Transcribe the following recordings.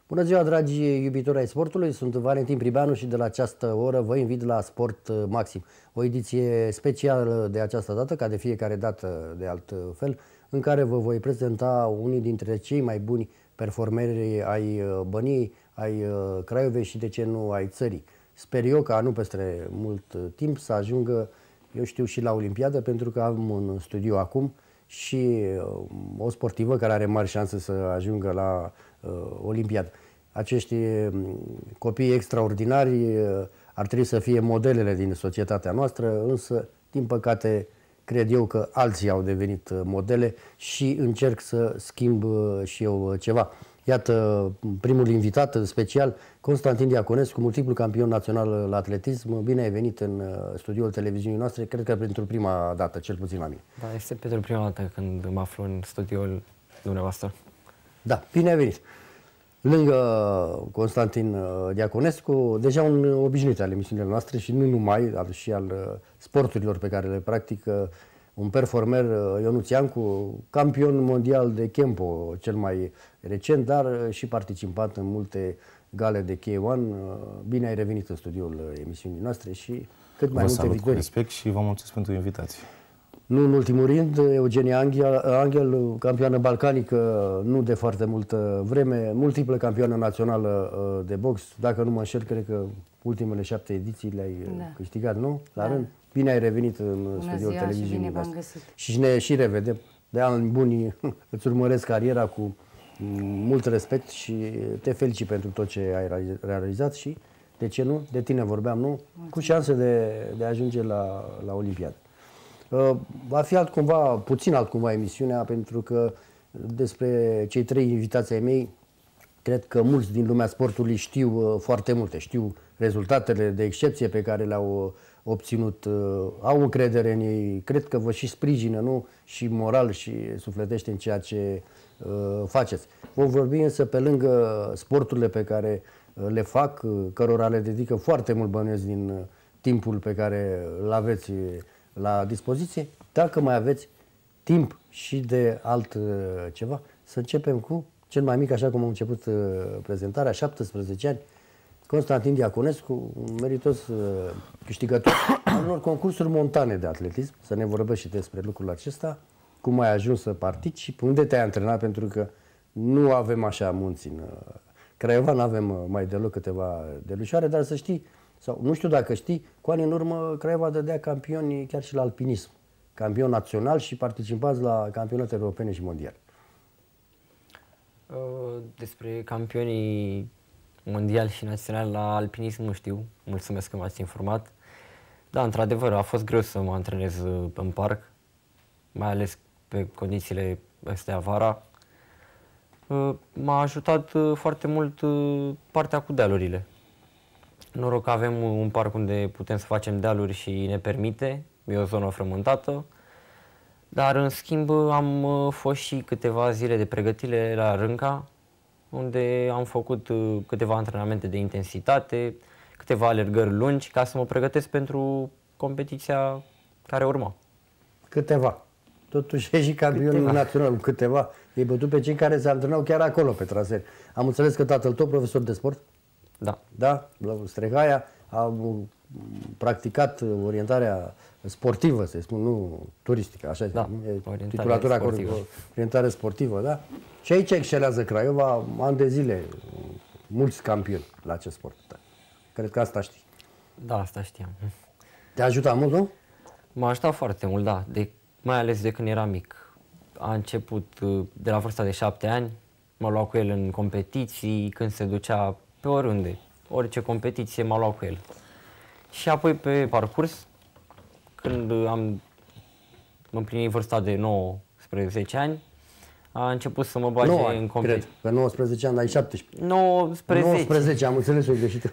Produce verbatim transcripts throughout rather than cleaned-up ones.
Bună ziua, dragi iubitori ai sportului, sunt Valentin Pribeanu și de la această oră vă invit la Sport Maxim. O ediție specială de această dată, ca de fiecare dată de altfel, în care vă voi prezenta unii dintre cei mai buni performeri ai Băniei, ai Craiovei și, de ce nu, ai țării. Sper eu ca nu peste mult timp să ajungă, eu știu, și la Olimpiadă, pentru că am în studio acum și o sportivă care are mari șanse să ajungă la uh, Olimpiadă. Acești copii extraordinari ar trebui să fie modelele din societatea noastră, însă, din păcate, cred eu că alții au devenit modele și încerc să schimb și eu ceva. Iată, primul invitat special, Constantin Diaconescu, multiplu campion național la atletism. Bine ai venit în studioul televiziunii noastre, cred că pentru prima dată, cel puțin la mine. Da, este pentru prima dată când mă aflu în studioul dumneavoastră. Da, bine ai venit. Lângă Constantin Diaconescu, deja un obișnuit al emisiunilor noastre și nu numai, al, și al sporturilor pe care le practică, un performer, Ionuț Iancu, campion mondial de Kempo, cel mai recent, dar și participat în multe gale de K unu. Bine ai revenit în studioul emisiunii noastre și cât mai vă multe victorii. Cu respect și vă mulțumesc pentru invitație. Nu în ultimul rând, Eugenia Angel, Angel, campioană balcanică nu de foarte multă vreme, multiplă campioană națională de box. Dacă nu mă înșel, cred că ultimele șapte ediții le-ai da. câștigat, nu? La da. rând. Bine ai revenit în studioul televiziunii noastre. Și ne și revedem. De ani buni îți urmăresc cariera cu mult respect și te felicit pentru tot ce ai realizat și, de ce nu, de tine vorbeam, nu? Mulțumesc. Cu șanse de, de a ajunge la, la Olimpiadă. Uh, va fi altcumva, puțin altcumva emisiunea, pentru că despre cei trei invitații ai mei, cred că mulți din lumea sportului știu uh, foarte multe. Știu rezultatele de excepție pe care le-au uh, obținut, uh, au încredere în ei, cred că vă și sprijină, nu? Și moral și sufletește în ceea ce uh, faceți. Vom vorbi însă pe lângă sporturile pe care uh, le fac, uh, cărora le dedică foarte mult, bănuiesc, din uh, timpul pe care îl aveți la dispoziție. Dacă mai aveți timp și de alt uh, ceva, să începem cu cel mai mic, așa cum am început uh, prezentarea, șaptesprezece ani, Constantin Diaconescu, un meritos uh, câștigător al unor concursuri montane de atletism. Să ne vorbești și despre lucrul acesta, cum ai ajuns să participi, unde te-ai antrenat, pentru că nu avem așa munți în uh, Craiova, nu avem uh, mai deloc câteva delușoare, dar să știi, sau nu știu dacă știi, cu ani în urmă Craiova dădea campioni chiar și la alpinism. Campion național și participați la campionate europene și mondiale. Despre campionii mondiali și naționali la alpinism nu știu. Mulțumesc că m-ați informat. Da, într-adevăr, a fost greu să mă antrenez în parc, mai ales pe condițiile astea vara. M-a ajutat foarte mult partea cu dealurile. Noroc că avem un parc unde putem să facem dealuri și ne permite, e o zonă frământată, dar în schimb am fost și câteva zile de pregătire la Rânca, unde am făcut câteva antrenamente de intensitate, câteva alergări lungi, ca să mă pregătesc pentru competiția care urma. Câteva. Totuși e și campionul național, câteva. Ei bătut pe cei care se antrenau chiar acolo, pe trasee. Am înțeles că tatăl tău, profesor de sport? Da. Da, la Strehaia, a practicat orientarea sportivă, să spun, nu turistică, așa da, e titulatura sportivă. Orientare sportivă, da? Și aici excelează Craiova, ani de zile, mulți campioni la acest sport. Da. Cred că asta știi. Da, asta știam. Te-a ajutat mult, nu? M-a ajutat foarte mult, da, de, mai ales de când eram mic. A început de la vârsta de șapte ani, m-a luat cu el în competiții, când se ducea pe oriunde, orice competiție m-a luat cu el. Și apoi pe parcurs, când am împlinit vârsta de nouăsprezece ani, a început să mă bage în competiție. Cred, pe nouăsprezece ani, ai șaptesprezece. nouăsprezece. nouăsprezece, am înțeles, o greșit.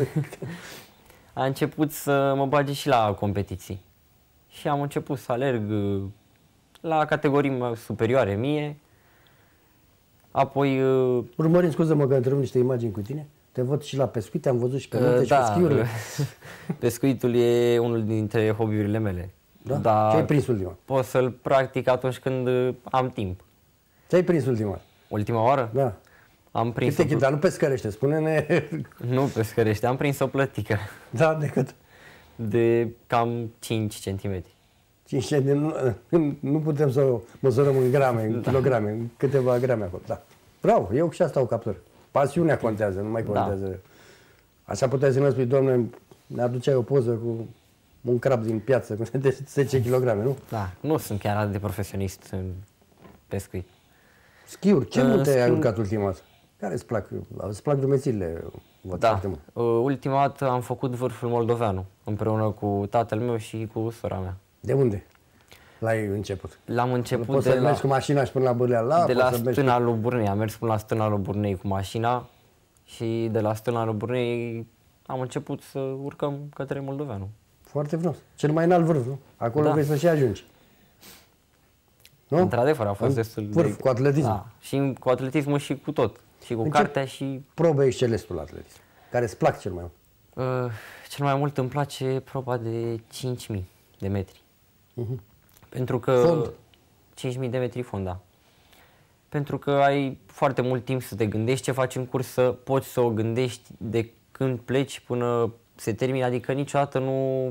A început să mă bage și la competiții. Și am început să alerg la categorii superioare mie. Apoi... Urmărind, scuză-mă că întreb niște imagini cu tine. Te văd și la pescuit, am văzut și pe munte uh, și da, pe schiurile. Pescuitul e unul dintre hobby-urile mele. Da? Dar ce ai prins ultima? Pot să-l practic atunci când am timp. Ce ai prins ultima? Ultima oară? Da. Am prins Câte, dar nu pescărește, spune-ne... Nu pescărește, am prins o plătică. Da, de cât? De cam cinci centimetri. cinci centimetri, nu, nu putem să o măsurăm în grame, în kilograme, în câteva grame acolo, da. Bravo, eu și asta o captură. Pasiunea contează, nu mai contează. Da. Așa puteai să-mi spui, domnule, ne aduceai o poză cu un crab din piață, cu zece kilograme, nu? Da, nu sunt chiar atât de profesionist în pescuit. Schiuri, ce Uh, multe ai schiuri- urcat ultima dată? Care îți plac? Îți plac drumețiile? Da, foarte mult. uh, ultima dată am făcut vârful moldoveanu, împreună cu tatăl meu și cu sora mea. De unde l-ai început? L-am început Poți de să la, mergi cu mașina și până la Bârleala? de poți la să mergi Stâna lui Burnei. Am mers până la Stâna lui Burnei cu mașina și de la Stâna lui Burnei am început să urcăm către Moldoveanu. Foarte frumos. Cel mai înalt vârf, nu? Acolo Da. vrei să și ajungi. Nu? Într-adevăr, a fost În destul vârf, de... cu atletism. Da, și cu atletismul și cu tot. Și cu În ce cartea și... Probe excelenți tu la atletism? Care îți plac cel mai mult? Uh, cel mai mult îmi place proba de cinci mii de metri. Mhm. Pentru că... Fond? cinci mii de metri fond, da. Pentru că ai foarte mult timp să te gândești ce faci în cursă, poți să o gândești de când pleci până se termină, adică niciodată nu,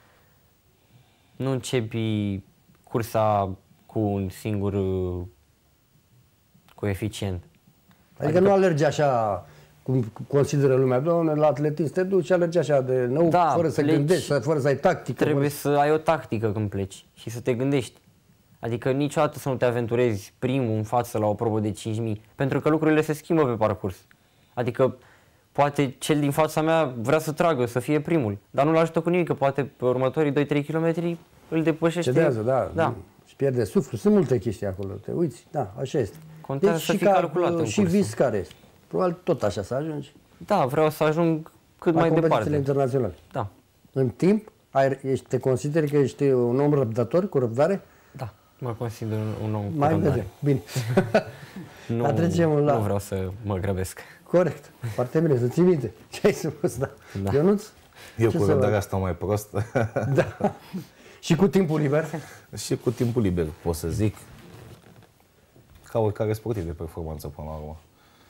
nu începi cursa cu un singur uh, coeficient. Adică, nu alergi așa cum consideră lumea, doamne, la atletism te duci și alergi așa de nou, Da, fără să pleci, gândești, să- fără să ai tactică. Trebuie fără... să ai o tactică când pleci și să te gândești. Adică niciodată să nu te aventurezi primul în față la o probă de cinci mii, pentru că lucrurile se schimbă pe parcurs. Adică poate cel din fața mea vrea să tragă, să fie primul, dar nu-l ajută cu nimic, că poate pe următorii doi trei kilometri îl depășește. Cedează, da. Da. Și pierde suflu. Sunt multe chestii acolo. Te uiți, da, așa este. Contează să și fii ca, calculat în și cursă. vis care este. Probabil tot așa să ajungi Da, vreau să ajung cât la mai competițiile departe. internaționale. Da, În timp, ai, ești, te consideri că ești un om răbdător, cu răbdare? da, mă consider un, un om cu Mai răbdare. vedem. Bine. Nu, Dar trecem la... nu vreau să mă grăbesc. Corect. Foarte bine, să ții minte. Ce ai spus, da. Da. Ionuț? Eu Ce cu să răbdarea stau mai prost. Da. Și cu timpul liber? Și cu timpul liber, pot să zic, ca oricare sportiv de performanță până la urmă.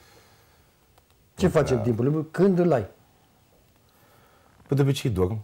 Ce faci în timpul liber? Când îl ai? Pe de obicei dorm.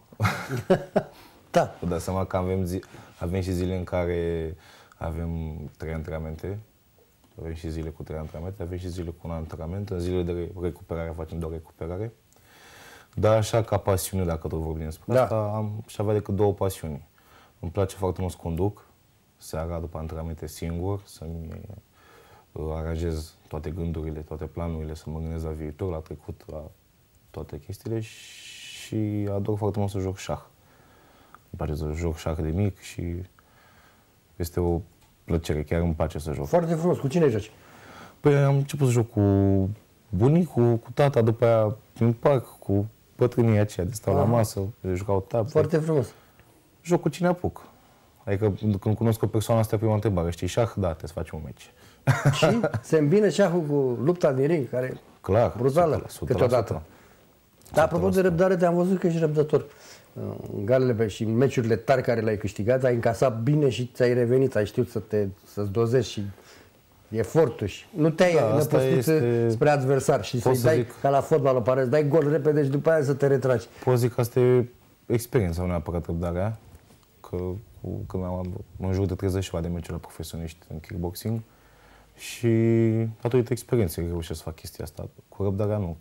Da. Vă dați seama că avem, zi, avem și zile în care avem trei antrenamente. Avem și zile cu trei antrenamente, avem și zile cu un antrenament. În zilele de recuperare facem doar recuperare. Dar așa ca pasiune, dacă tot vorbim despre Da. asta, am și avea decât două pasiuni. Îmi place foarte mult să conduc, seara după antrenamente singur, să-mi uh, aranjez toate gândurile, toate planurile, să mă gândesc la viitor, la trecut, la toate chestiile și ador foarte mult să joc șah. Îmi place să joc șah de mic și este o plăcere, chiar îmi place să joc. Foarte frumos. Cu cine joci? Păi am început să joc cu bunicul, cu tata, după aia în parc, cu bătrânii aceia de stau la masă, jucau tabă. Foarte frumos. Joc cu cine apuc. Adică când cunosc o persoană, asta e prima întrebare. Știi șah? Da, trebuie să facem un meci. Și se îmbină șahul cu lupta din ring, care Clar, brutală o sută la sută. câteodată. Dar apropo de răbdare, te-am văzut că ești răbdător. În galele și în meciurile tari care le-ai câștigat, ai încasat bine și ți-ai revenit, ai știut să te, să-ți dozezi și efortul și nu te-ai Da, asta năpustit este- spre adversar și să-i pot să dai zic- ca la fotbal, pare, să dai gol repede și după aia să te retragi. Pot zic că asta e experiența, nu neapărat răbdarea. Că cu, când am în jur de treizeci și ceva de meciuri la profesioniști în kickboxing și datorită experienței reușesc să fac chestia asta. Cu răbdarea nu.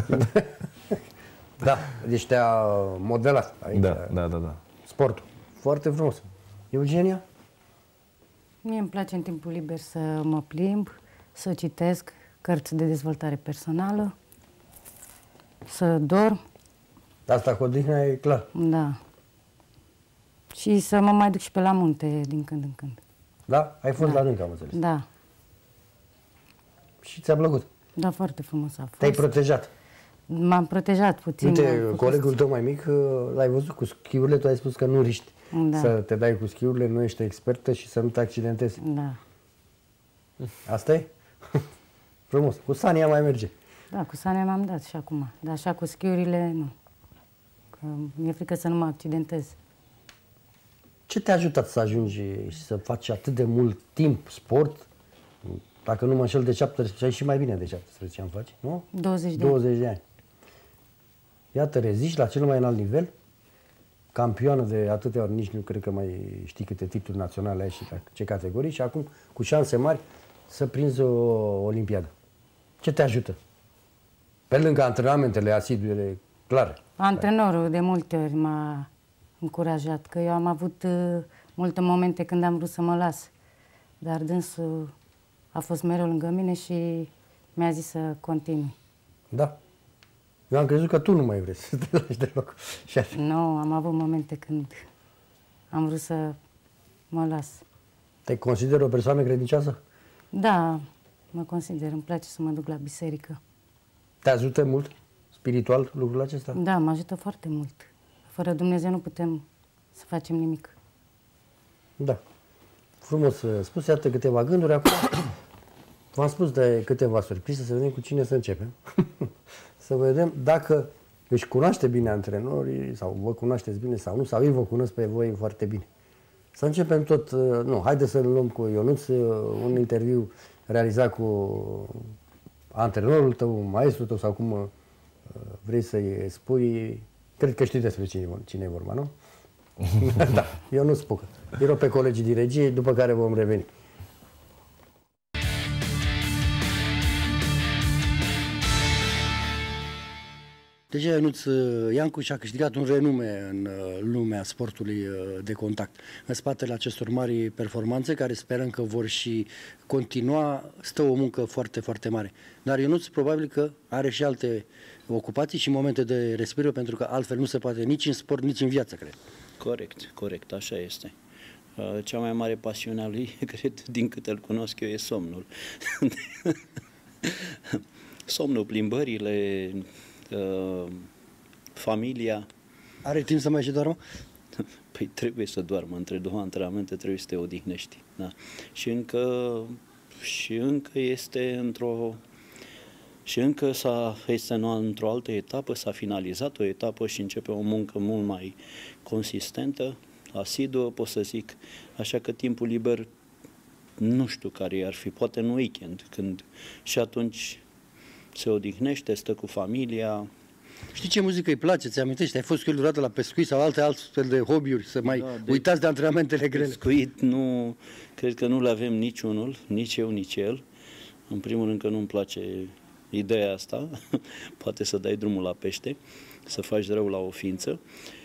Da, deci te-a modelat aici Da, da, da, da. sportul. Foarte frumos. Eugenia? Mie îmi place în timpul liber să mă plimb, să citesc cărți de dezvoltare personală, să dorm, Asta cu odihna e clar. da. Și să mă mai duc și pe la munte din când în când. Da? Ai fost la rând, am înțeles. Da, Și ți-a plăcut. da, foarte frumos a fost. Te-ai protejat. M-am protejat puțin. am Uite, făcut- colegul tău mai mic, l-ai văzut cu schiurile, tu ai spus că nu riști Da. să te dai cu schiurile, nu ești expertă și să nu te accidentezi. Da, Asta e? Frumos. Cu Sania mai merge. da, cu Sania m-am dat și acum. Dar așa cu schiurile, nu. Că mi-e frică să nu mă accidentez. Ce te-a ajutat să ajungi și să faci atât de mult timp sport, Dacă nu mă înșel, de șaptesprezece și mai bine de șaptesprezece ani faci, nu? douăzeci de douăzeci de ani. Iată, reziști la cel mai înalt nivel, campioană de atâtea ori, nici nu cred că mai știi câte titluri naționale ai și la ce categorii, și acum cu șanse mari să prinzi o olimpiadă. Ce te ajută? Pe lângă antrenamentele asidue, clare. Antrenorul de multe ori m-a încurajat, că eu am avut uh, multe momente când am vrut să mă las, dar dânsul a fost mereu lângă mine și mi-a zis să continui. Da. Eu am crezut că tu nu mai vrei să te lași deloc. Nu, am avut momente când am vrut să mă las. Te consideri o persoană credincioasă? Da, mă consider, îmi place să mă duc la biserică. Te ajută mult spiritual lucrul acesta? Da, mă ajută foarte mult. Fără Dumnezeu nu putem să facem nimic. Da. Frumos spus, iată câteva gânduri. Acum v-am spus de câteva surprize, să vedem cu cine să începem. Să vedem dacă își cunoaște bine antrenorii, sau vă cunoașteți bine sau nu, sau ei vă cunosc pe voi foarte bine. Să începem tot, nu, haideți să luăm cu Ionuț un interviu realizat cu antrenorul tău, maestrul tău, sau cum vrei să-i spui. Cred că știi despre cine, cine e vorba, nu? Da, eu nu spun. Eu rog pe colegii din regie, după care vom reveni. Deja Ionuț Iancu și-a câștigat un renume în lumea sportului de contact. În spatele acestor mari performanțe, care sperăm că vor și continua, stă o muncă foarte, foarte mare. Dar Ionuț probabil că are și alte ocupații și momente de respiro, pentru că altfel nu se poate nici în sport, nici în viață, cred. Corect, corect, așa este. Cea mai mare pasiune a lui, cred, din câte îl cunosc eu, e somnul. Somnul, plimbările, familia. Are timp să mai și doarmă? Păi trebuie să doarmă, între două antrenamente trebuie să te odihnești. Da. Și încă, și încă este într-o și încă s-a, este într-o altă etapă, s-a finalizat o etapă și începe o muncă mult mai consistentă, asiduă, pot să zic, așa că timpul liber nu știu care ar fi, poate în weekend, când și atunci se odihnește, stă cu familia. Știi ce muzică îi place? Ți amintești? Ai fost cu el vreodată la pescuit sau alte altfel de hobby-uri, să mai da, de uitați de antrenamentele grele? Pescuit, nu, cred că nu le avem niciunul, nici eu, nici el. În primul rând că nu-mi place ideea asta, poate să dai drumul la pește, să faci rău la o ființă.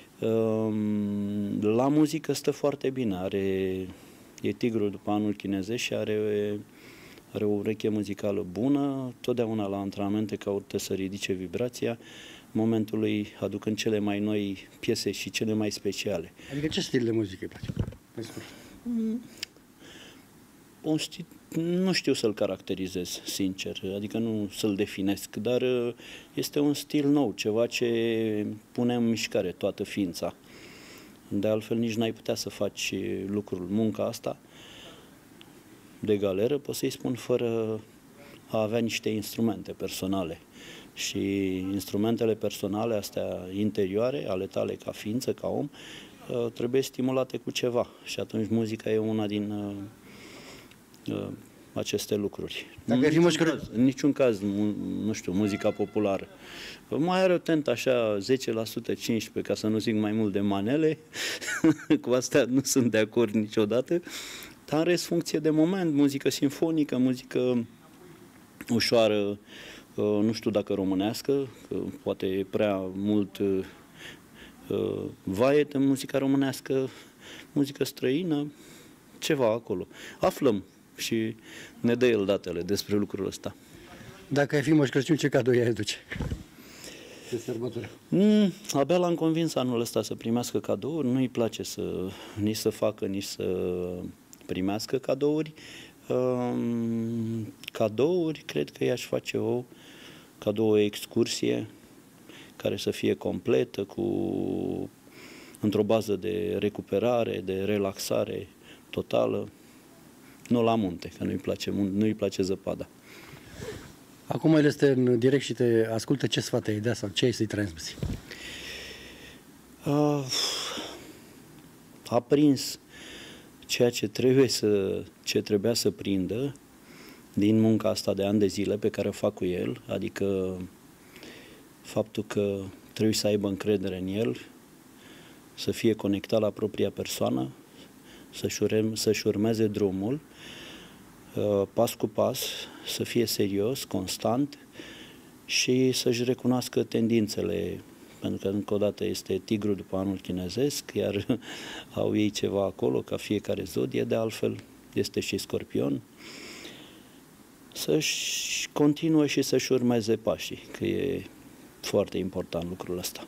La muzică stă foarte bine, are, e tigrul după anul chinezesc și are, are o ureche muzicală bună, totdeauna la antrenamente caută să ridice vibrația, momentului aducând cele mai noi piese și cele mai speciale. Adică ce stil de muzică îi place? Mm, un stil, nu știu să-l caracterizez, sincer, adică nu să-l definesc, dar este un stil nou, ceva ce pune în mișcare toată ființa. De altfel nici n-ai putea să faci lucrul, munca asta de galeră, pot să-i spun, fără a avea niște instrumente personale. Și instrumentele personale astea interioare, ale tale ca ființă, ca om, trebuie stimulate cu ceva. Și atunci muzica e una din uh, aceste lucruri. Dacă în, niciun caz, în niciun caz, nu știu, muzica populară. Mai are o tentă așa, zece la sută, cincisprezece la sută, ca să nu zic mai mult, de manele. Cu astea nu sunt de acord niciodată. Dar în rest, funcție de moment, muzică simfonică, muzică ușoară, nu știu dacă românească, că poate e prea mult vaet în muzica românească, muzică străină, ceva acolo. Aflăm și ne dă el datele despre lucrul ăsta. Dacă ai fi Moș Crăciun, ce cadou i-ai aduce de sărbători? Mm, abia l-am convins anul ăsta să primească cadouri, nu-i place să, nici să facă, nici să primească cadouri. Um, cadouri, cred că i-aș face o cadou, o excursie care să fie completă, cu într-o bază de recuperare, de relaxare totală, nu la munte, că nu-i place, nu-i place zăpada. Acum el este în direct și te ascultă, ce sfat ai dea sau ce ai să-i transmiți? Uh, a prins ceea ce trebuie să, ce trebuia să prindă, din munca asta de ani de zile pe care o fac cu el, adică faptul că trebuie să aibă încredere în el, să fie conectat la propria persoană, să-și, urme, să-și urmeze drumul, pas cu pas, să fie serios, constant și să-și recunoască tendințele, pentru că încă o dată este tigru după anul chinezesc, iar au ei ceva acolo, ca fiecare zodie, de altfel este și Scorpion, să-și continue și să-și urmeze pașii, că e foarte important lucrul ăsta.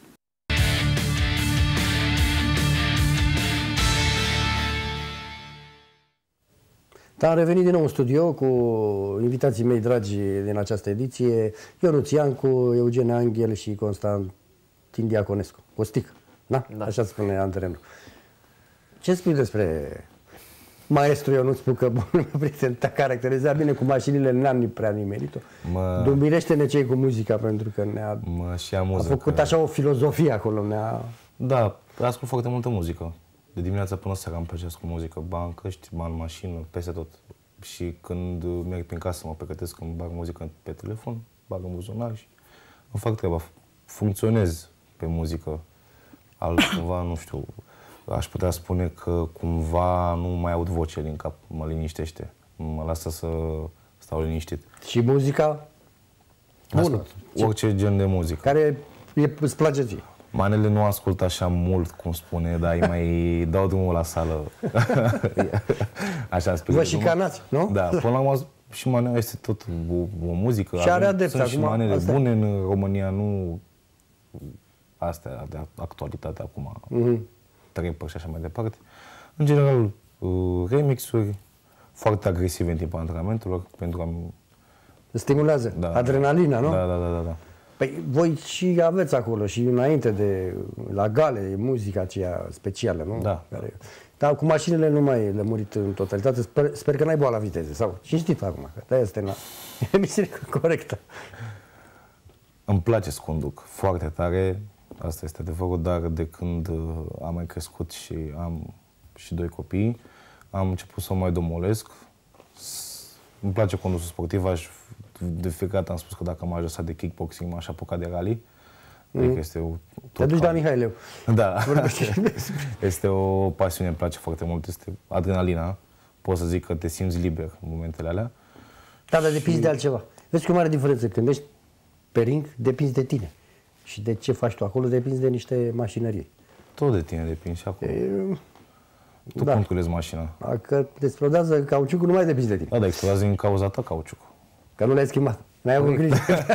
Da, am revenit din nou în studio cu invitații mei dragi din această ediție, Ionuț Iancu, Eugen Anghel și Constantin Diaconescu. Costic, da? Da. Așa spune antrenorul. Ce spui despre maestru Ionuț? Spun că bunul prieten te caracteriza bine cu mașinile, n-am prea nimerit-o. Mă... Dumirește-ne cei cu muzica, pentru că ne-a mă și amuză a făcut că... așa o filozofie acolo. Ne-a... Da, ascult foarte multă muzică. De dimineața până seara îmi place cu muzică, ba în căști, ba în mașină, peste tot. Și când merg prin casă, mă pregătesc, îmi bag muzică pe telefon, bag în buzunar și îmi fac treaba. Funcționez pe muzică. Altcumva, nu știu, aș putea spune că cumva nu mai aud voce din cap, mă liniștește. Mă lasă să stau liniștit. Și muzica? Bună. Orice gen de muzică. Care îți place ție? Manele nu ascult așa mult, cum spune, dar îi mai dau drumul la sală. Așa spune. Vă și canați, nu? Da, până la urmă și manele este tot o, o muzică. Și are adepți Sunt acum. și manele asta. bune în România, nu astea de actualitate acum, Mm-hmm. trapper și așa mai departe. În general, remixuri foarte agresive în timpul antrenamentelor, pentru a... Stimulează. Da, adrenalina, nu? Da, da, da, da, da. Păi voi și aveți acolo, și înainte de la gale, muzica aceea specială, nu? Da. Care... Dar cu mașinile nu mai e lămurit în totalitate. Sper, sper că n-ai boala viteze, sau cinstit acum, că de-aia este la emisiune corectă. Îmi place să conduc foarte tare, asta este adevărul, dar de când am mai crescut și am și doi copii, am început să o mai domolesc. Îmi place condusul sportiv, aș, de fiecare dată am spus că dacă m-aș lăsa de kickboxing, m-aș apuca de rally. Mm. Adică este o, Te duci la Mihaileu. Da. Este o pasiune, îmi place foarte mult, este adrenalina. Pot să zic că te simți liber în momentele alea. Da, dar depinzi și... de altceva. Vezi că o mare diferență. Când ești pe ring, depinzi de tine. Și de ce faci tu acolo, depinzi de niște mașinării. Tot de tine depinzi și acolo. E... Tu da. controlezi mașina. Dacă te explodează cauciucul, nu mai depinzi de tine. Da, dar explodează din cauza ta cauciucul. Că nu l-ai schimbat. N-ai avut grijă.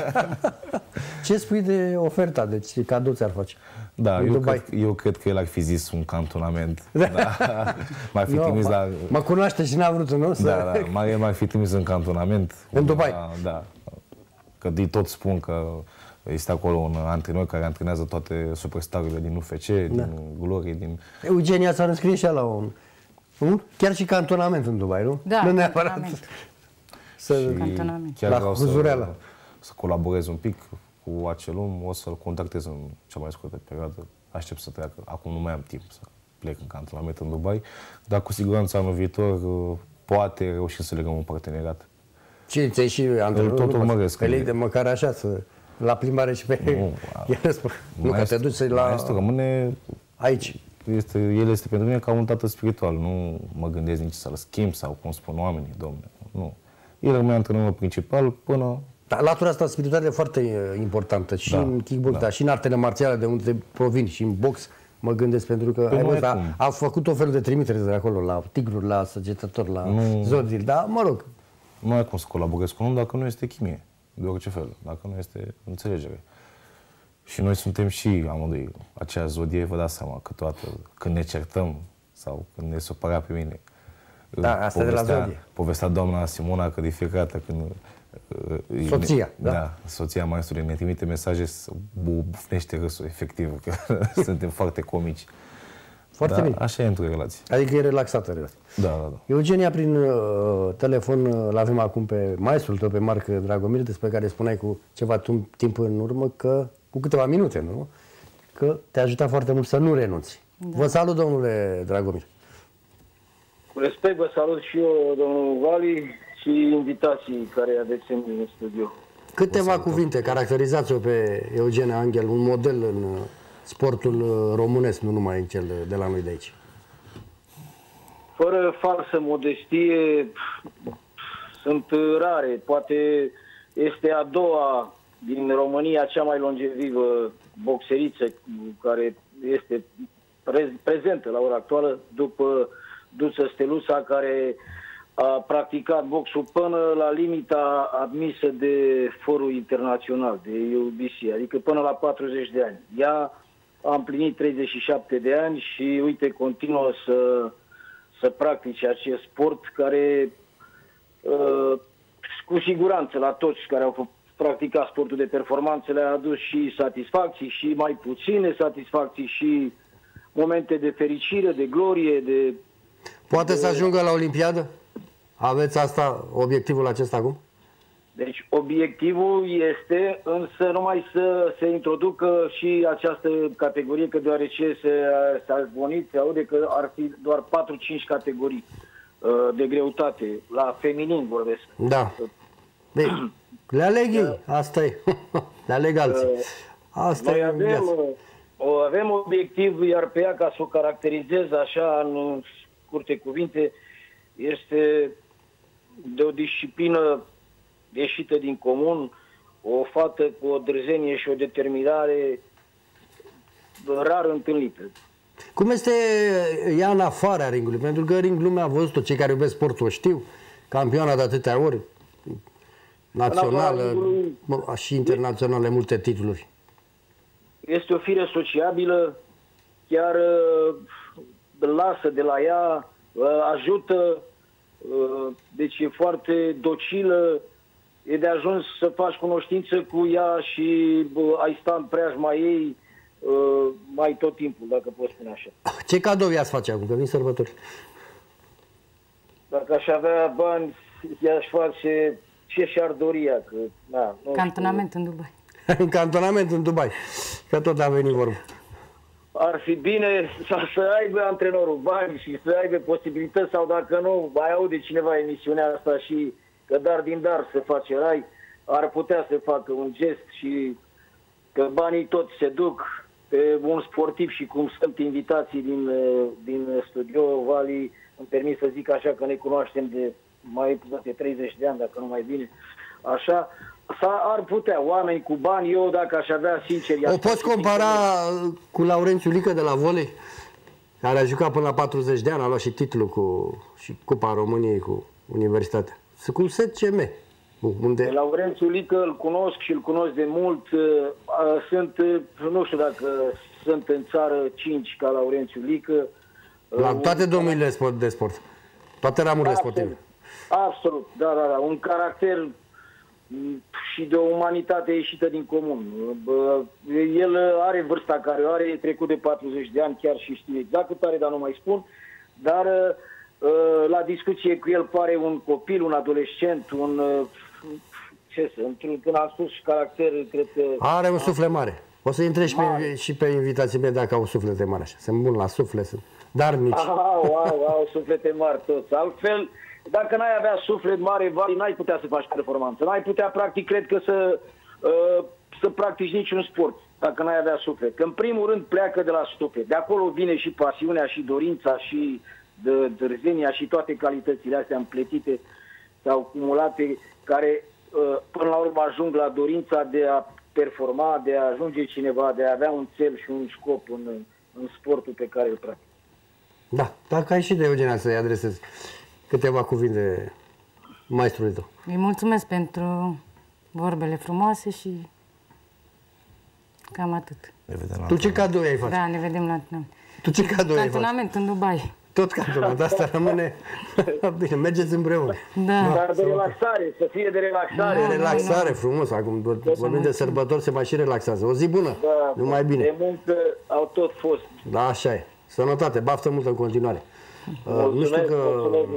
Ce spui de oferta? De ce cadou ți-ar face? Da, eu cred, eu cred că el ar fi zis un cantonament. Da. M-ar fi no, trimis la... Mă cunoaște și n-a vrut, nu? Da, da, m-ar fi trimis în cantonament. În Dubai? Da. Că de tot spun că este acolo un antrenor care antrenează toate superstarurile din U F C, da. Din Glory, din... Eugenia s-a înscris și la un... un... Chiar și cantonament în Dubai, nu? Da, nu neapărat. Să... Chiar la vreau să, să colaborez un pic cu acel om, o să-l contactez în cea mai scurtă perioadă. Aștept să treacă. Acum nu mai am timp să plec în cantonament în Dubai, dar cu siguranță anul viitor poate reușim să legăm un parteneriat. Și ți-ai și antrenorul? Tot urmăresc. Pe de măcar așa, să, la plimbare și pe... Nu, nu că te duci la... Maestru rămâne aici. Este, el este pentru mine ca un tată spiritual. Nu mă gândesc nici să-l schimb sau cum spun oamenii, domne. Nu. El rămâne antrenorul principal până... Da, latura asta spirituală e foarte importantă și da, în kickbox, da. Dar și în artele marțiale de unde provin și în box, mă gândesc, pentru că ai văzut, a, a făcut o fel de trimitere de acolo, la tigruri, la săgetători, la nu, zodii, dar mă rog. Nu ai cum să colaborezi cu un om dacă nu este chimie, de orice fel, dacă nu este înțelegere. Și noi suntem și amândoi aceea zodie, vă dați seama, câteodată când ne certăm sau când ne supăra pe mine. Da, asta povestea, de la zodie. Povestea doamna Simona că de fiecare dată când... Soția, ne, da? Da, soția maestrului ne trimite mesaje, bufnește râsul, efectiv, că suntem foarte comici. Foarte da, bine. Așa e într-o relație. Adică e relaxată relația. Da, da, da. Eugenia, prin uh, telefon, îl avem acum pe maestrul tău, pe Marc Dragomir, despre care spuneai cu ceva timp în urmă, că, cu câteva minute, nu? Că te ajută foarte mult să nu renunți. Da. Vă salut, domnule Dragomir. Cu respect, vă salut și eu, domnul Vali, și invitații care aveți în studio. Câteva cuvinte, caracterizați-o pe Eugenia Anghel, un model în sportul românesc, nu numai în cel de la noi de aici. Fără falsă modestie, sunt rare. Poate este a doua din România cea mai longevivă boxeriță care este prezentă la ora actuală, după Duță Steluța, care a practicat boxul până la limita admisă de forul internațional, de U B C, adică până la patruzeci de ani. Ea a împlinit treizeci și șapte de ani și, uite, continuă să, să practice acest sport care, uh, cu siguranță, la toți care au practicat sportul de performanță, le-a adus și satisfacții și mai puține satisfacții și momente de fericire, de glorie, de... Poate de... să ajungă la Olimpiadă? Aveți asta, obiectivul acesta acum? Deci obiectivul este însă numai să se introducă și această categorie, că deoarece se, s-a zvonit, se aude că ar fi doar patru cinci categorii uh, de greutate, la feminin vorbesc. Da. Deci, le aleg ei, asta e. Le aleg alții. Asta Noi e avem, o, avem obiectiv, iar pe ea, ca să o caracterizez așa în scurte cuvinte, este de o disciplină ieșită din comun, o fată cu o dârzenie și o determinare rar întâlnită. Cum este ea în afara ringului? Pentru că ring lumea a văzut-o, cei care iubesc sportul o știu, campioana de atâtea ori, națională și internaționale, multe titluri. Este o fire sociabilă, chiar lasă de la ea, ajută, deci e foarte docilă, e de ajuns să faci cunoștință cu ea și bă, ai sta în preajma ei uh, mai tot timpul, dacă pot spune așa. Ce cadou i-ați face acum, că vin sărbători? Dacă aș avea bani, i-aș face ce și-ar dori ea, că... Na, nu cantonament știu. în Dubai. În cantonament în Dubai, că tot a venit vorba. Ar fi bine să, să aibă antrenorul bani și să aibă posibilități, sau dacă nu, mai aude cineva emisiunea asta și că dar din dar se face rai, ar putea să facă un gest și că banii toți se duc pe un sportiv și cum sunt invitații din, din studio Vali, îmi permit să zic așa că ne cunoaștem de mai de treizeci de ani, dacă nu mai bine, așa, ar putea, oameni cu bani, eu dacă aș avea sincer... O poți compara cu Laurențiu Lică de la volei, care a jucat până la patruzeci de ani, a luat și titlul cu și Cupa României cu Universitatea. Cu S C M. Unde... Laurențiu Lică îl cunosc și îl cunosc de mult. Sunt, nu știu dacă sunt în țară cinci ca Laurențiu Lică. La toate domeniile de sport. Toate ramurile sportive. Absolut, da, da, da. Un caracter și de o umanitate ieșită din comun. El are vârsta care o are, e trecut de patruzeci de ani, chiar și știu exact cât are, dar nu mai spun. Dar la discuție cu el pare un copil, un adolescent, un... ce să... Când am spus și caracter, cred că... Are un suflet mare. O să intre și pe, și pe invitații mei dacă au suflete mari așa. Sunt bun la suflet, sunt darnici. Au, au, au suflete mari toți. Altfel, dacă n-ai avea suflet mare, Vali, n-ai putea să faci performanță. N-ai putea, practic, cred că să, uh, să practici niciun sport, dacă n-ai avea suflet. Că, în primul rând, pleacă de la suflet. De acolo vine și pasiunea, și dorința, și de dârzenia, și toate calitățile astea împletite sau acumulate, care, uh, până la urmă, ajung la dorința de a performa, de a ajunge cineva, de a avea un cel și un scop în, în sportul pe care îl practic. Da, dacă ai și de Eugenia să-i adresezi câteva cuvinte maestrului tău. Îi mulțumesc pentru vorbele frumoase și cam atât. Ne vedem la tu ce cadou ai face? Da, ne vedem la antrenament. Tu ce cadou ai face? Cantonament în Dubai. Tot cantonament, asta rămâne... Bine, mergeți împreună. Da. Dar de relaxare, să fie de relaxare. De relaxare, frumos. Acum vorbim de sărbători, se mai și relaxează. O zi bună, da, numai bine. De muncă au tot fost. Da, așa e. Sănătate, baftă multă în continuare. Uh, nu știu că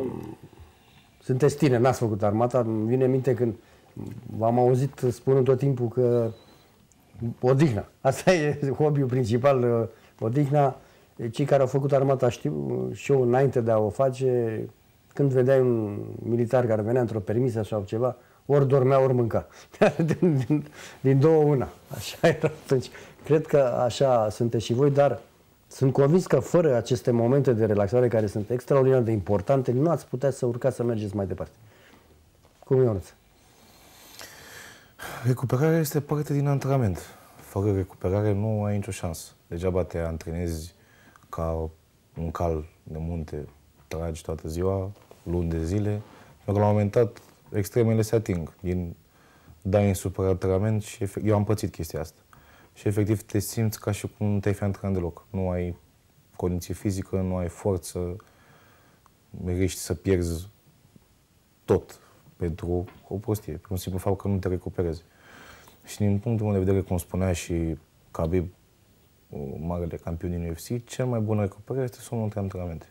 sunteți tine, n-ați făcut armata. Îmi vine în minte când v-am auzit spunând tot timpul că odihna. Asta e hobby-ul principal, odihna. Cei care au făcut armata știu și eu înainte de a o face, când vedeai un militar care venea într-o permisă sau ceva, ori dormea, ori mânca. din, din, din două una. Așa era atunci. Cred că așa sunteți și voi, dar sunt convins că fără aceste momente de relaxare care sunt extraordinar de importante, nu ați putea să urcați să mergeți mai departe. Cum e, Ionuț? Recuperarea este parte din antrenament. Fără recuperare nu ai nicio șansă. Degeaba te antrenezi ca un cal de munte, tragi toată ziua, luni de zile, pentru că la un moment dat extremele se ating. Din dai în supraantrenament și efect, eu am pățit chestia asta. Și efectiv te simți ca și cum nu te-ai fi antrenat deloc. Nu ai condiție fizică, nu ai forță, riști să pierzi tot pentru o prostie, pentru un simplu fapt că nu te recuperezi. Și din punctul meu de vedere, cum spunea și Khabib, marele campion din U F C, cel mai bună recuperare este somnul între antrenamente.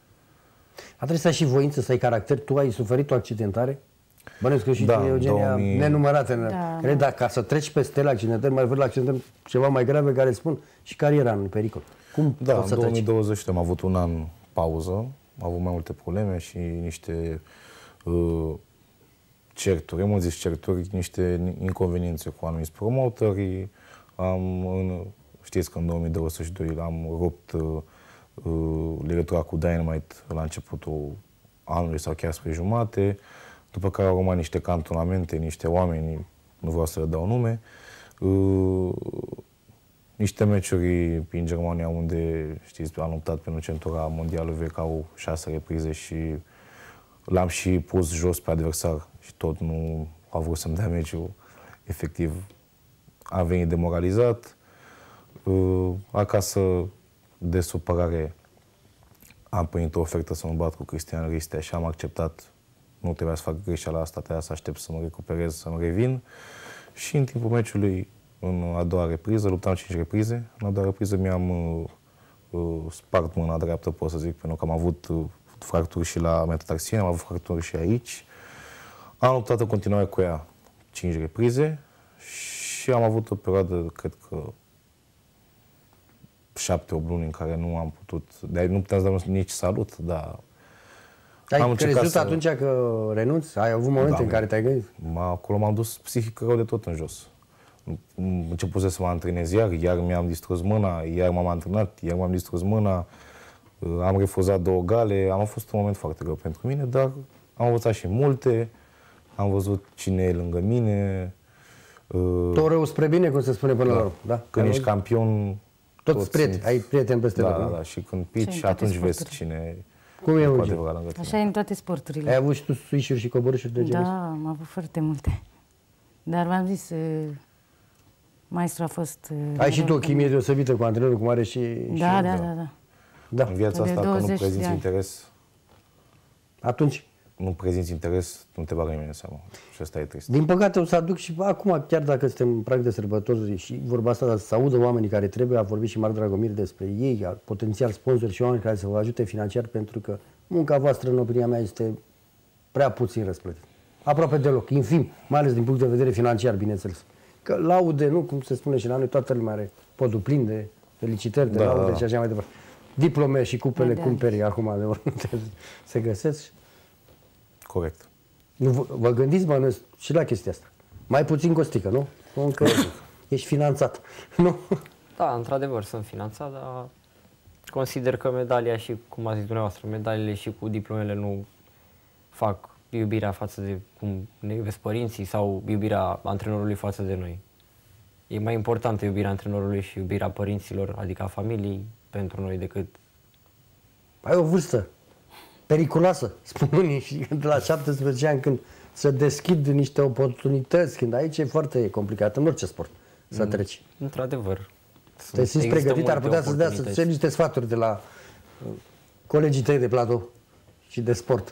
A trebuit să ai și voință, să ai caracter. Tu ai suferit o accidentare? Bănuiesc că și da, tu, Eugenia, două mii... nenumărate. Da, Cred, dar ca să treci peste la accidentări, mai văd la accidentări ceva mai grave care spun și cariera în pericol. Cum Da, poți să în două mii treci? douăzeci am avut un an pauză, am avut mai multe probleme și niște uh, certuri, am zis certuri, niște inconveniențe cu anumiți promotori. Am, în, știți că în două mii douăzeci și doi am rupt uh, uh, legătura cu Dynamite la începutul anului sau chiar spre jumate, după care au urmat niște cantonamente, niște oameni, nu vreau să le dau nume, uh, niște meciuri în Germania unde, știți, am luptat pentru centura mondială vechi, au șase reprize și l-am și pus jos pe adversar și tot nu a vrut să-mi dea meciul. Efectiv, a venit demoralizat. Uh, acasă, de supărare, am primit o ofertă să mă bat cu Cristian Ristea și am acceptat. Nu trebuia să fac greșeala asta, trebuia să aștept să mă recuperez, să mă revin. Și în timpul meciului, în a doua repriză, luptam cinci reprize. În a doua repriză mi-am uh, uh, spart mâna dreaptă, pot să zic, pentru că am avut uh, fracturi și la metatarsiene, am avut fracturi și aici. Am luptat în continuare cu ea cinci reprize și am avut o perioadă, cred că, șapte, opt luni în care nu am putut, de nu puteam să dau nici salut, dar Ai am crezut să... atunci că renunți? Ai avut momente da, în care te-ai gândit? Acolo m-am dus psihic rău de tot în jos. Începuse să mă antrenez iar, iar mi-am distrus mâna, iar m-am antrenat, iar m-am distrus mâna, am refuzat două gale, am fost un moment foarte greu pentru mine, dar am învățat și multe, am văzut cine e lângă mine. Tot rău spre bine, cum se spune până da. la urmă. Da? Când ești campion, toți, toți prieteni, ai prieteni peste da, tot. da, da, și când pici, atunci vezi cine cum e cu cu adevărat lângă tine. Așa e în toate sporturile. Ai avut și tu suișuri și coborâșuri de genul? Da, am avut foarte multe. Dar v-am zis, maestru a fost... Ai și tu o chimie deosebită cu antrenorul, cum are și... Da, și... da, da, da. Da. În viața De asta, că nu douăzeci de prezinți ani. interes, Atunci, nu prezinți interes, nu te bagă nimeni în seamă. Și asta e trist. din păcate o să aduc și acum, chiar dacă suntem în prag de sărbători și vorba asta să audă oamenii care trebuie, a vorbit și Marc Dragomir despre ei, potențial sponsori și oameni care să vă ajute financiar, pentru că munca voastră, în opinia mea, este prea puțin răsplătit. Aproape deloc, infim, mai ales din punct de vedere financiar, bineînțeles. Că laude, nu, cum se spune și la noi, toată lumea are podul plin de felicitări, de Da, laude da. și așa mai departe. Diplome și cupele Da. cumperi acum, de se găsesc. Corect. Nu, vă, vă gândiți, bănuiesc, și la chestia asta. Mai puțin costică, nu? Încă ești finanțat, nu? Da, într-adevăr, sunt finanțat, dar consider că medalia și, cum a zis dumneavoastră, medaliile și cu diplomele nu fac iubirea față de cum ne iubesc părinții sau iubirea antrenorului față de noi. E mai importantă iubirea antrenorului și iubirea părinților, adică a familiei, pentru noi decât... Ai o vârstă periculoasă, spun unii, și de la șaptesprezece ani, când se deschid niște oportunități, când aici e foarte complicat, în orice sport, să Mm. treci. Într-adevăr. Te simți există pregătit, ar multe putea să-ți dea să oportunități. ți niște sfaturi de la uh, colegii tăi de platou și de sport.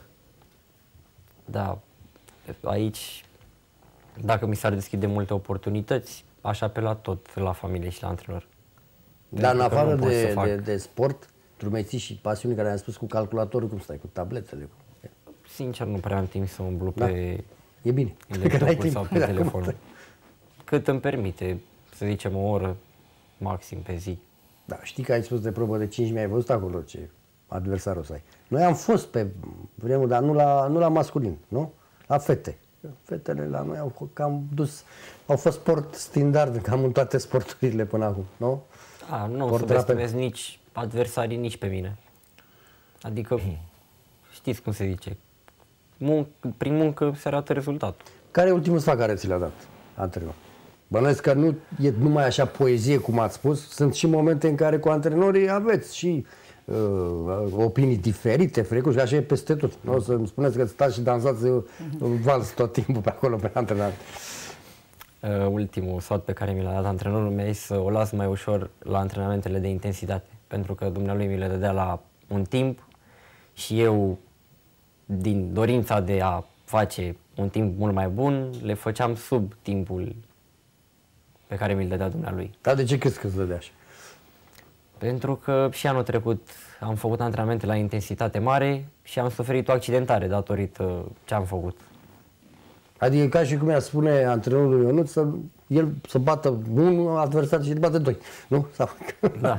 Da, aici, dacă mi s-ar deschide multe oportunități, aș apela tot la familie și la antrenor. Dar în Pentru că afară nu pot să de, fac. de, de sport, drumeții și pasiuni care am spus cu calculatorul, cum stai, cu tabletele? Cu... Sincer, nu prea am timp să umblu Da. pe E bine. laptopul sau pe de acum. telefon. Cât îmi permite, să zicem, o oră maxim pe zi. Da, știi că ai spus de probă de cinci mii, ai văzut acolo ce adversarul să ai. Noi am fost pe vremuri, dar nu la, nu la masculin, nu? La fete. Fetele la noi au cam dus, au fost sport standard cam în toate sporturile până acum, nu? A, nu subestimez nici adversarii, nici pe mine. Adică, știți cum se zice, Mun prin muncă se arată rezultatul. Care e ultimul sfat care ți l-a dat antrenor? Bănuiesc că nu e numai așa poezie, cum ați spus, sunt și momente în care cu antrenorii aveți și uh, opinii diferite, frecuși, așa e peste tot. Nu o să-mi spuneți că stați și dansați un vals tot timpul pe acolo, pe antrenare. Uh, ultimul sfat pe care mi l-a dat antrenorul meu e să o las mai ușor la antrenamentele de intensitate, pentru că dumnealui mi le dădea la un timp și eu, din dorința de a face un timp mult mai bun, le făceam sub timpul pe care mi-l dădea dumnealui. Dar de ce crezi că îți dădea așa? Pentru că și anul trecut am făcut antrenamente la intensitate mare și am suferit o accidentare datorită ce am făcut. Adică ca și cum i-a spune antrenorul Ionuț să el să bată unul adversar și să bată doi, nu? Sau... Da.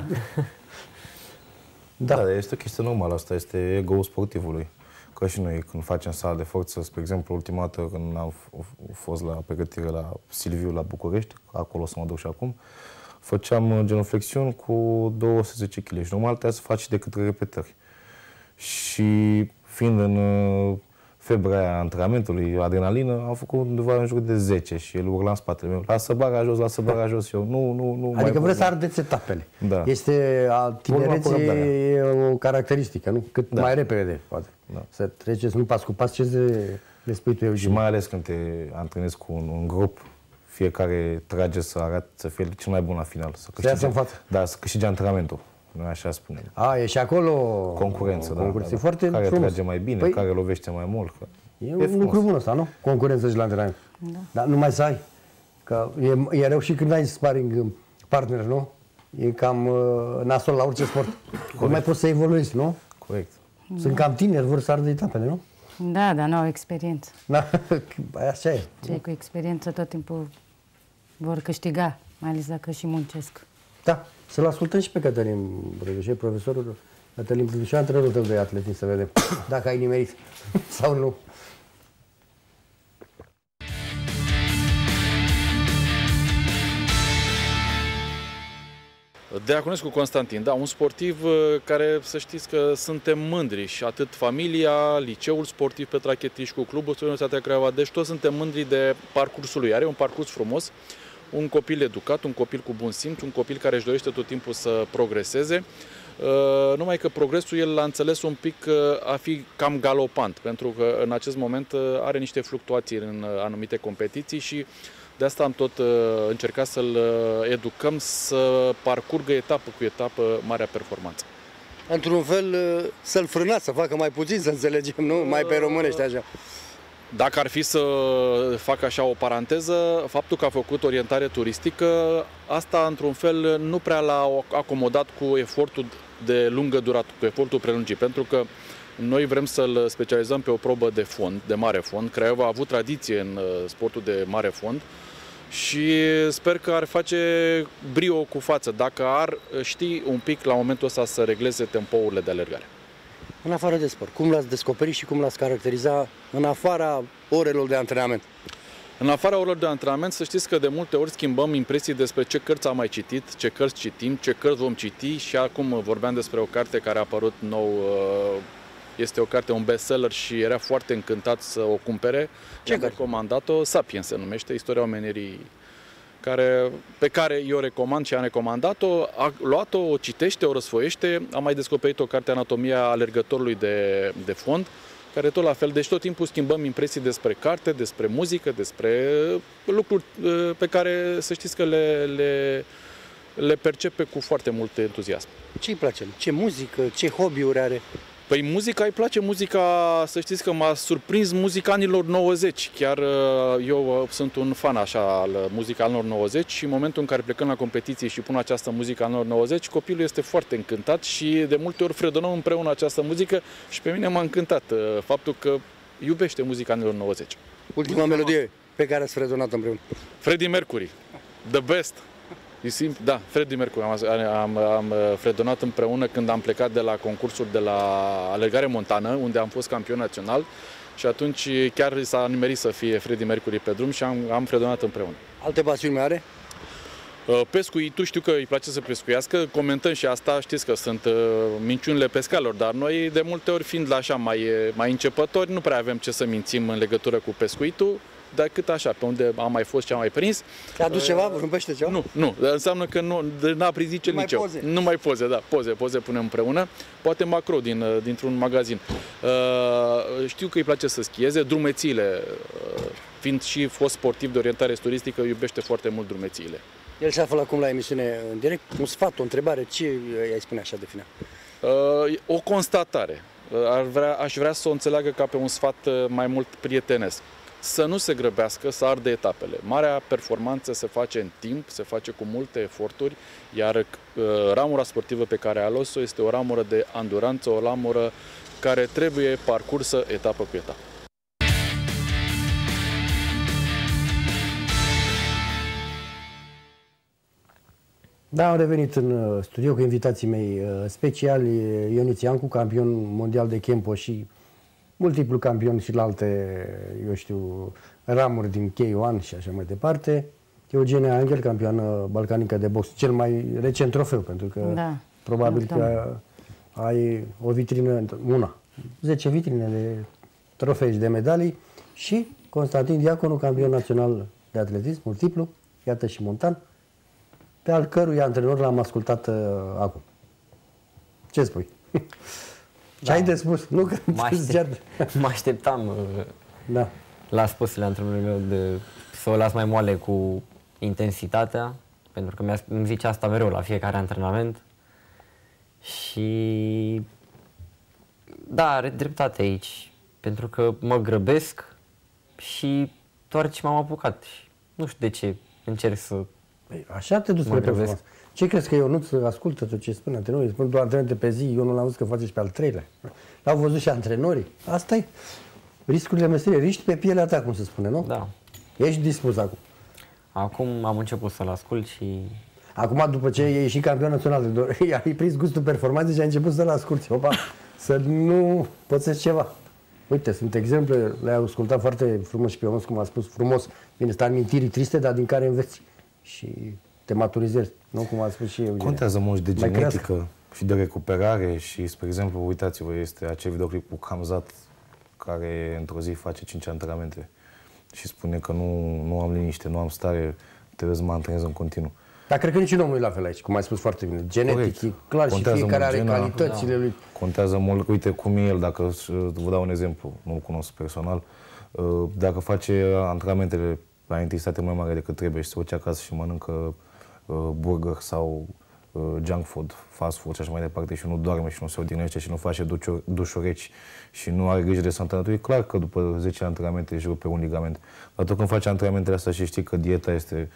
Da, da, este o chestie normală, asta este ego-ul sportivului. Ca și noi, când facem sală de forță, spre exemplu, ultima dată când am fost la pregătire la Silviu, la București, acolo o să mă duc și acum, făceam genuflexiuni cu două sute zece kilograme și normal trebuia să faci de câte repetări. Și fiind în febra aia antrenamentului, adrenalină, am făcut undeva în jur de zece și el urla în spatele meu, lasă bara jos, lasă bara jos și eu, nu, nu, nu. Adică vreți să ardeți etapele. Da. Este, a tinereții e o caracteristică, nu? Cât da. mai repede, poate. Da. Să treceți, nu pas cu pas, ce se le spui tu, Eugen. Și mai ales când te antrenezi cu un, un grup, fiecare trage să arate, să fie cel mai bun la final. Să câștige, în față. Da, să câștige antrenamentul. Noi așa spunem. A, e și acolo concurență, da. Concurență. Da, da. Foarte care frumos. trage mai bine, păi, care lovește mai mult. Că e, e un lucru bun ăsta, nu? Concurență și la antrenament. Da. Dar numai să ai. Că e, e rău și când ai sparring partner, nu? E cam uh, nasol la orice sport. Nu mai poți să evoluezi, nu? Corect. Sunt cam tineri, vor să ardă etapele, nu? Da, dar nu au experiență. Da, așa e. Cei cu experiență tot timpul vor câștiga, mai ales dacă și muncesc. Da, să-l ascultăm și pe Cătălin Brădușe, profesorul Cătălin Brădușe, antrenorul tău de atletism, să vedem dacă ai nimerit sau nu. Deaconescu Constantin, da, un sportiv care, să știți că suntem mândri și atât familia, liceul sportiv Petrache Tișcu, clubul Universitatea Craiova, deci toți suntem mândri de parcursul lui. Are un parcurs frumos, un copil educat, un copil cu bun simț, un copil care își dorește tot timpul să progreseze. Uh, numai că progresul el l-a înțeles un pic uh, a fi cam galopant, pentru că în acest moment uh, are niște fluctuații în uh, anumite competiții și de asta am tot uh, încercat să-l uh, educăm să parcurgă etapă cu etapă marea performanță. Într-un fel uh, să-l frânați, să facă mai puțin, să înțelegem, nu? Mai pe românește așa. Dacă ar fi să fac așa o paranteză, faptul că a făcut orientare turistică, asta într-un fel nu prea l-a acomodat cu efortul de lungă durată, cu efortul prelungit, pentru că noi vrem să-l specializăm pe o probă de fond, de mare fond. Craiova a avut tradiție în sportul de mare fond și sper că ar face brio cu față, dacă ar ști un pic la momentul ăsta să regleze tempourile de alergare. În afară de sport, cum l-ați descoperit și cum l-ați caracteriza în afara orelor de antrenament? În afara orelor de antrenament, să știți că de multe ori schimbăm impresii despre ce cărți am mai citit, ce cărți citim, ce cărți vom citi și acum vorbeam despre o carte care a apărut nou, este o carte, un bestseller și era foarte încântat să o cumpere. Ce am recomandat-o, Sapiens se numește, Istoria omenirii, care, pe care eu recomand și am recomandat-o, a luat-o, o citește, o răsfoiește, am mai descoperit o carte, Anatomia alergătorului de, de fond, care tot la fel, deci tot timpul schimbăm impresii despre carte, despre muzică, despre lucruri pe care să știți că le, le, le percepe cu foarte mult entuziasm. Ce îi place? Ce muzică, ce hobby-uri are? Păi muzica, îi place muzica, să știți că m-a surprins muzica anilor nouăzeci. Chiar eu sunt un fan așa al muzicii anilor nouăzeci și în momentul în care plecăm la competiție și pun această muzică anilor nouăzeci, copilul este foarte încântat și de multe ori fredonăm împreună această muzică și pe mine m-a încântat faptul că iubește muzica anilor nouăzeci. Ultima melodie pe care ați fredonat împreună? Freddie Mercury, The Best. E simplu, da, Freddie Mercury. Am, am, am fredonat împreună când am plecat de la concursuri de la alergare montană, unde am fost campion național și atunci chiar s-a nimerit să fie Freddie Mercury pe drum și am, am fredonat împreună. Alte pasiuni mai are? Pescuitul, știu că îi place să pescuiască, comentăm și asta, știți că sunt uh, minciunile pescarilor, dar noi de multe ori fiind la așa mai, mai începători, nu prea avem ce să mințim în legătură cu pescuitul, decât așa, pe unde am mai fost și am mai prins. Te-a adus uh, ceva? Vreun pește ceva? Nu, nu, înseamnă că nu n-a prins nici nici eu. Nu mai poze, da, poze, poze punem împreună, poate macro din, dintr-un magazin. Uh, știu că îi place să schieze, drumețiile, uh, fiind și fost sportiv de orientare turistică, iubește foarte mult drumețiile. El se află acum la emisiune în direct. Un sfat, o întrebare, ce i-ai spune așa de final? Uh, o constatare. Ar vrea, aș vrea să o înțeleagă ca pe un sfat mai mult prietenesc. Să nu se grăbească, să ardă etapele. Marea performanță se face în timp, se face cu multe eforturi, iar uh, ramura sportivă pe care a ales-o este o ramură de anduranță, o ramură care trebuie parcursă etapă cu etapă. Da, am revenit în studio cu invitații mei speciali, Ionuț Iancu, campion mondial de Kempo și multiplu campion și la alte, eu știu, ramuri din K unu și așa mai departe. Eugenia Angel, campioană balcanică de box, cel mai recent trofeu, pentru că da, probabil că ai o vitrină, una, zece vitrine de trofei și de medalii, și Constantin Diaconu, campion național de atletism, multiplu, iată și montan, pe al cărui antrenor l-am ascultat uh, acum. Ce spui? Da. Ce ai de spus? Nu că mă, aștept, mă așteptam uh, da. la spusele antrenorului meu de să o las mai moale cu intensitatea, pentru că îmi zice asta mereu la fiecare antrenament. Și da, are dreptate aici, pentru că mă grăbesc și doar ce m-am apucat. Nu știu de ce încerc să... Păi, așa te duci spre performanță. Ce crezi că eu nu ascultă tot ce spune antrenorii? Spun două antrenamente pe zi, eu nu l-am văzut că face și pe al treilea. L-au văzut și antrenorii. Asta e riscurile meseriei, riști pe pielea ta, cum se spune, nu? Da. Ești dispus acum. Acum am început să-l ascult și... Acum, după ce e ieșit campion național, i-ai prins gustul performanței și ai început să-l asculti. Opa, să nu pățești ceva. Uite, sunt exemple, le-ai ascultat foarte frumos și pe Ionuț, cum a spus, frumos. Bine, sunt amintirii triste, dar din care înveți. Și te maturizezi, nu cum a spus și eu. Contează mult de genetică și de recuperare și, spre exemplu, uitați-vă, este acel videoclip cu Khamzat, care într-o zi face cinci antrenamente și spune că nu, nu am liniște, nu am stare, trebuie să mă antrenez în continuu. Dar cred că nici omul e la fel aici, cum ai spus foarte bine. Genetic, e clar, contează și fiecare are gena, calitățile da. lui. Contează mult, uite cum e el, dacă vă dau un exemplu, nu-l cunosc personal, dacă face antrenamentele la intensitate mai mare decât trebuie și se duce acasă și mănâncă burger sau junk food, fast food și așa mai departe și nu doarme și nu se odihnește și nu face dușuri reci și nu are grijă de sănătate, e clar că după zece antrenamente își rupe un ligament. Dar tot când faci antrenamentele astea și știi că dieta este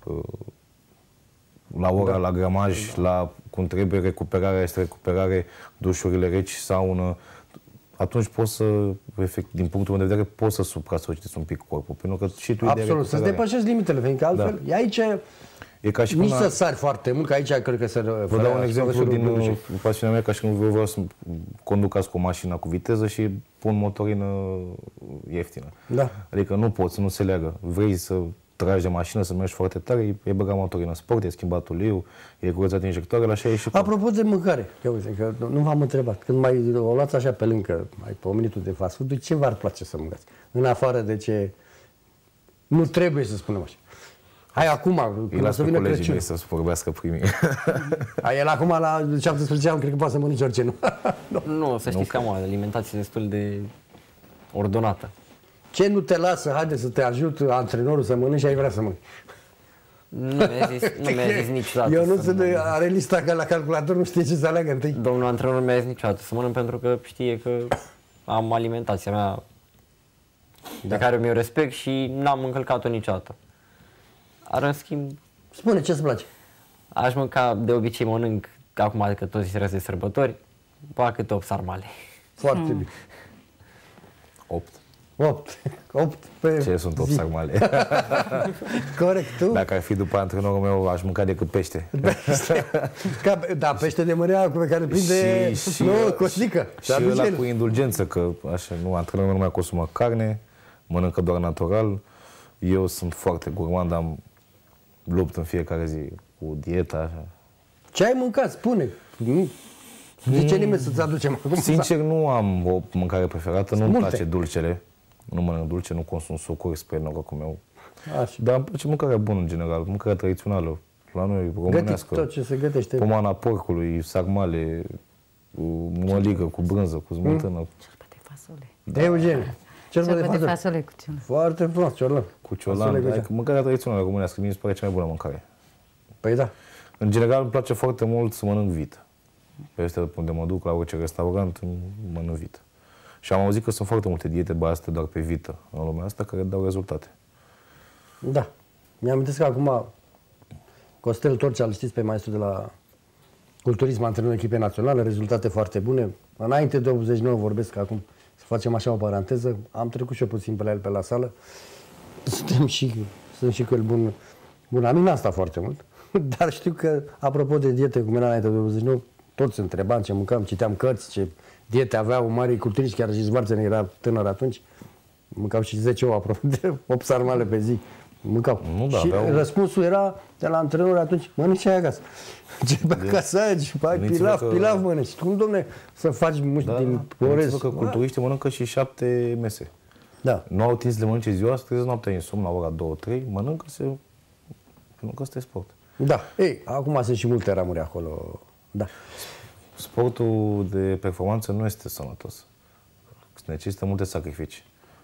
la ora, da. la gramaj, da. la cum trebuie, recuperarea este recuperare, dușurile reci, saună, atunci poți să, efect, din punctul meu de vedere, poți să supra-solicitezi un pic corpul. Pentru că și tu absolut, să-ți depășești limitele, fiindcă altfel da. e aici e ca și nici până... să sari foarte mult, că aici cred că să... Vă dau un exemplu din pasiunea mea, ca și când vreau să conduc cu o mașină cu viteză și pun motorină ieftină. Da. Adică nu poți, nu se leagă. Vrei să tragi de mașină, să mergi foarte tare, e băgat motorină sport, e schimbat uleiul, e curățat injectoarele, așa e și... Apropo de mâncare, eu uite, că nu v-am întrebat, când mai o luați așa pe lângă, mai pomenitul de fast food, ce v-ar place să mâncați? În afară de ce nu trebuie să spunem așa. Hai acum, când o să vină Crăciun. Să vorbească primii. Hai, el acum la șaptesprezece ani, cred că poate să mănânce orice, nu? Nu, să știți că am o alimentație destul de ordonată. Ce nu te lasă, haide să te ajut antrenorul să mănânci și ai vrea să mănânci? Nu mi-a zis, nu mi-a zis niciodată. Eu nu sunt, are lista ca la calculator, nu știe ce să aleagă întâi. Domnul antrenor mi-a zis niciodată să mănânc pentru că știe că am alimentația mea da. pe care mi-o respect și n-am încălcat-o niciodată. Ar în schimb... Spune, ce-ți place? Aș mânca, de obicei mănânc, acum că toți răzi de sărbători, ba câte opt sarmale. Foarte hmm. bine. opt. opt. opt pe Ce sunt opt zi. sarmale? Corect, tu? Dacă ar fi după antrenorul meu, aș mânca decât pește. Pește. Ca, da, pește de mărea pe care prinde, și, și, nu, cosnică. Și, și ăla cu indulgență, că așa, nu, antrenorul nu mai consumă carne, mănâncă doar natural. Eu sunt foarte gurmand, am lupt în fiecare zi cu dieta. Așa. Ce ai mâncat? Spune. Nu zice nimeni să-ți aducem acum. Sincer, nu am o mâncare preferată, nu-mi multe. place dulcele. Nu mănânc dulce, nu consum sucuri spre norocul meu. Așa. Dar îmi place mâncarea bună în general, mâncarea tradițională. La noi, românească. Gătit tot ce se gătește. Pomana porcului, sarmale, cu măligă, cu brânză, cu smântână. Ciorbă de fasole. De Eugen. Ciorbă de fasole. fasole cu ciolan. Foarte frumos, ciolan. Cu ciolan. Adică mâncarea tradițională românească, mie mi se pare cea mai bună mâncare. Păi da. În general îmi place foarte mult să mănânc vită. Peste unde mă duc, la orice restaurant, mănânc vită. Și am auzit că sunt foarte multe diete bazate doar pe vită în lumea asta care dau rezultate. Da. Mi-am amintesc că acum Costel Torcea, îl știți pe maestru de la culturism, antrenorul echipei naționale, rezultate foarte bune. Înainte de optzeci și nouă vorbesc acum, să facem așa o paranteză, am trecut și eu puțin pe la el pe la sală. Suntem și, sunt și cu el bun, bun amic, n-am stat foarte mult, dar știu că, apropo de diete, cum era înainte de optzeci și nouă, toți întrebam ce mâncam, citeam cărți, ce diete aveau mari culturiști, chiar și Schwarzenegger era tânăr atunci. Mâncau și zece ouă, apropo de opt sarmale pe zi. Mâncau. Nu, da, și aveau... răspunsul era de la antrenor atunci, mănânci aia acasă. Ce pe acasă aia, și ai pilaf, că... pilaf mănânci. Cum, domne, să faci muști da, din orez? că culturiștii mănâncă și șapte mese. Da. Nu au timp să le mănânce ziua, să trezesc noaptea în somn la ora două trei, mănâncă se pentru că ăsta e sport. Da. Ei, acum sunt și multe ramuri acolo. Da. Sportul de performanță nu este sănătos. Necesită multe sacrificii.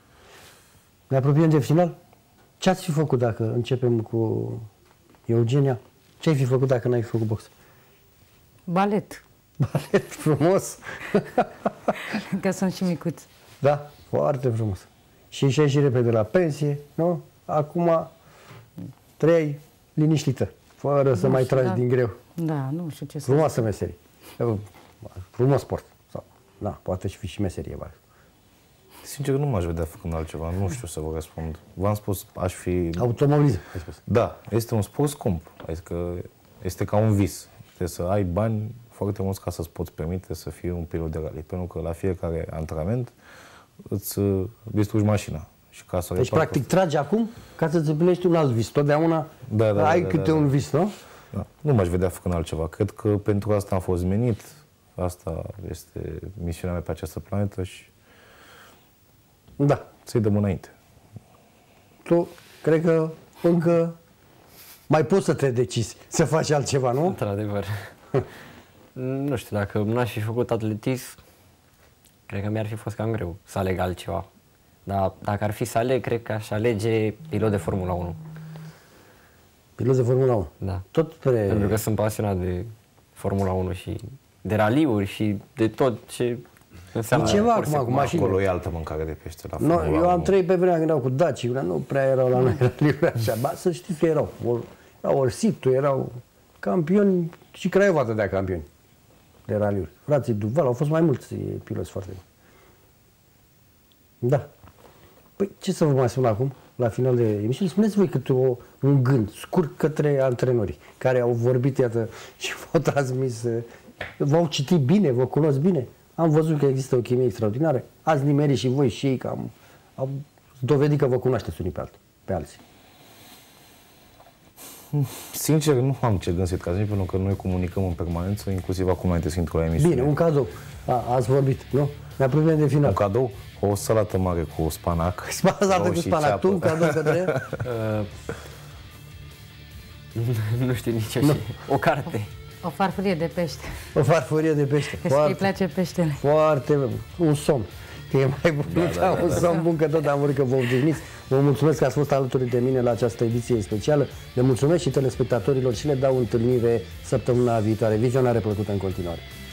Ne apropiem de final? Ce ați fi făcut dacă începem cu Eugenia? Ce ai fi făcut dacă n-ai fi făcut box? Balet. Balet, frumos! Că sunt și micuț. Da, foarte frumos. Și și și repede la pensie, nu? Acum trei liniștită, fără să nu mai știu, tragi da. din greu. Da, nu știu ce să Frumoasă meserie. Frumos sport. Sau, da, poate și fi și meserie, bar. Sincer, nu m-aș vedea făcând altceva, nu știu să vă răspund. V-am spus, aș fi... Automobilism, ai spus. Da, este un sport scump, adică este ca un vis. Trebuie să ai bani foarte mulți ca să-ți poți permite să fii un pilot de rally, pentru că la fiecare antrenament îți distrugi mașina. Și ca să deci, practic, că... tragi acum ca să-ți împlinești un alt vis. Totdeauna da, da, ai da, câte da, da. un vis, nu? Da. Nu m-aș vedea făcând altceva. Cred că pentru asta am fost menit. Asta este misiunea mea pe această planetă și da. Să-i dăm înainte. Tu, cred că încă mai poți să te decizi să faci altceva, nu? Într-adevăr. Nu știu, dacă n-aș fi făcut atletism, cred că mi-ar fi fost cam greu să aleg altceva. Dar dacă ar fi să aleg, cred că aș alege pilot de Formula unu. Pilot de Formula unu? Da. Tot pe... Pentru că sunt pasionat de Formula unu și de raliuri și de tot ce înseamnă. Ceva acum cu mașini. Acolo e altă mâncare de pește la no, Formula unu. Eu am trăit pe vremea când erau cu Daci, nu prea erau la noi raliuri așa. Ba, să știți că erau. Erau Orsitu, erau campioni și Craiova dădea campioni de raliuri. Frații Duval, au fost mai mulți piloți foarte buni. Da. Păi ce să vă mai spun acum, la final de emisiune? Spuneți voi câte o, un gând scurt către antrenorii care au vorbit, iată, și v-au transmis, v-au citit bine, vă cunosc bine. Am văzut că există o chimie extraordinară. Ați nimerit și voi și ei că am, am dovedit că vă cunoașteți unii pe, alt, pe alții. Sincer, nu am ce gândit ca zi, pentru că noi comunicăm în permanență, inclusiv acum înainte să intru la emisiune. Bine, un cadou. A, ați vorbit, nu? Ne apropiem de final. Un cadou? O salată mare cu spanac. Salată cu spanac. Tu, un cadou către? Nu știu nici așa. O carte. O farfurie de pește. O farfurie de pește. Că foarte, îi place peștele. Foarte, un somn. Că e mai bun, da, da, da, un somn bun, că tot am vrut că vă odihniți. Vă mulțumesc că ați fost alături de mine la această ediție specială. Le mulțumesc și telespectatorilor și le dau întâlnire săptămâna viitoare. Vizionare plăcută în continuare.